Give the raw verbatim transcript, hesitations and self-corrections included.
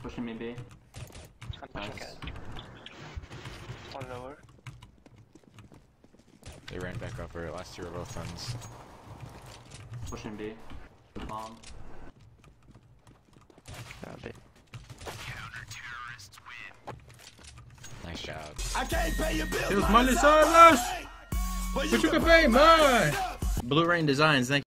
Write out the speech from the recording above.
Pushing me B. I'm pushing Nice. cat. One lower. They ran back over. Last two were both guns. Pushing B. The bomb. Uh, bit. Nice job. I can't pay your bills. It was money, Silas! But you can pay mine! Blue Rain Designs, thank you.